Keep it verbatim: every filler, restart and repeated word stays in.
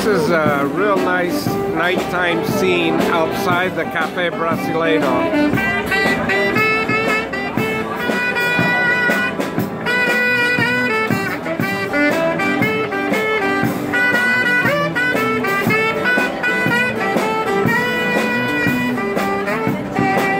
is a real nice nighttime scene outside the Cafe Brasileira.